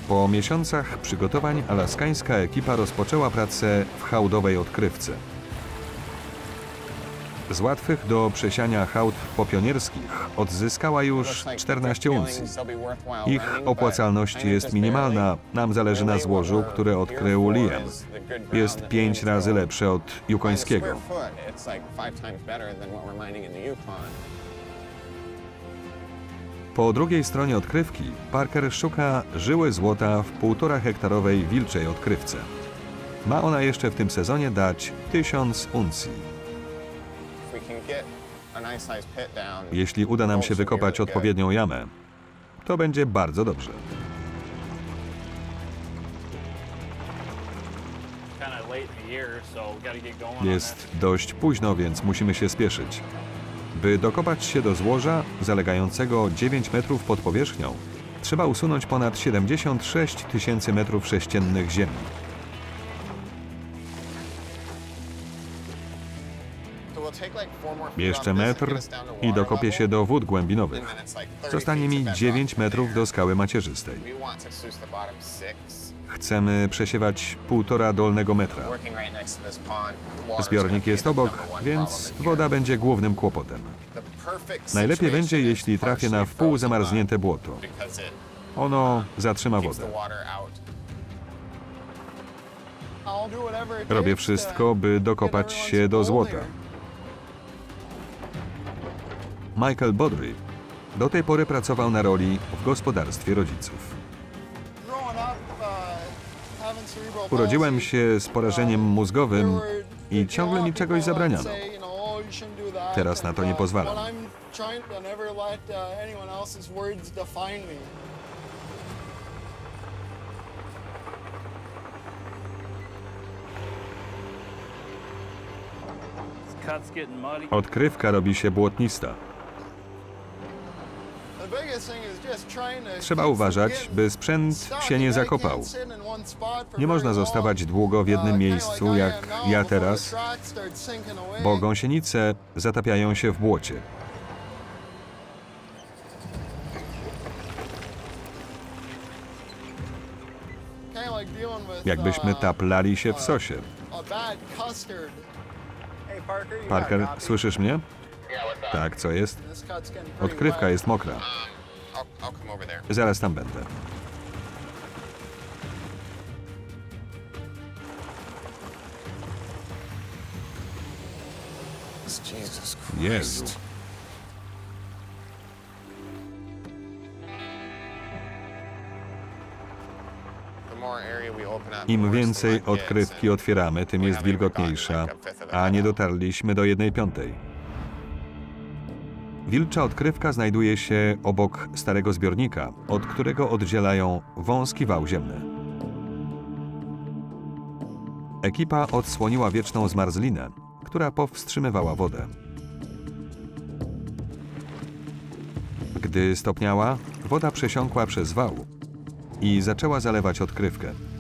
Po miesiącach przygotowań alaskańska ekipa rozpoczęła pracę w hałdowej odkrywce. Z łatwych do przesiania hałd popionierskich odzyskała już 14 uncji. Ich opłacalność jest minimalna. Nam zależy na złożu, które odkrył Liam. Jest 5 razy lepsze od yukońskiego. Po drugiej stronie odkrywki Parker szuka żyły złota w 1,5-hektarowej wilczej odkrywce. Ma ona jeszcze w tym sezonie dać 1000 uncji. Jeśli uda nam się wykopać odpowiednią jamę, to będzie bardzo dobrze. Jest dość późno, więc musimy się spieszyć. By dokopać się do złoża zalegającego 9 metrów pod powierzchnią, trzeba usunąć ponad 76 000 metrów sześciennych ziemi. Jeszcze metr i dokopię się do wód głębinowych. Zostanie mi 9 metrów do skały macierzystej. Chcemy przesiewać 1,5 dolnego metra. Zbiornik jest obok, więc woda będzie głównym kłopotem. Najlepiej będzie, jeśli trafię na wpół zamarznięte błoto. Ono zatrzyma wodę. Robię wszystko, by dokopać się do złota. Michael Bodry do tej pory pracował na roli w gospodarstwie rodziców. Urodziłem się z porażeniem mózgowym i ciągle mi czegoś zabraniano. Teraz na to nie pozwalam. Odkrywka robi się błotnista. Trzeba uważać, by sprzęt się nie zakopał. Nie można zostawać długo w jednym miejscu, jak ja teraz, bo gąsienice zatapiają się w błocie. Jakbyśmy taplali się w sosie. Parker, słyszysz mnie? Tak, co jest? Odkrywka jest mokra. Zaraz tam będę. Jest. Im więcej odkrywki otwieramy, tym jest wilgotniejsza, a nie dotarliśmy do 1/5. Wilcza odkrywka znajduje się obok starego zbiornika, od którego oddzielają wąski wał ziemny. Ekipa odsłoniła wieczną zmarzlinę, która powstrzymywała wodę. Gdy stopniała, woda przesiąkła przez wał i zaczęła zalewać odkrywkę.